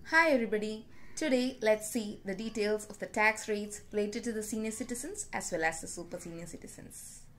Hi everybody. Today let's see the details of the tax rates related to the senior citizens as well as the super senior citizens.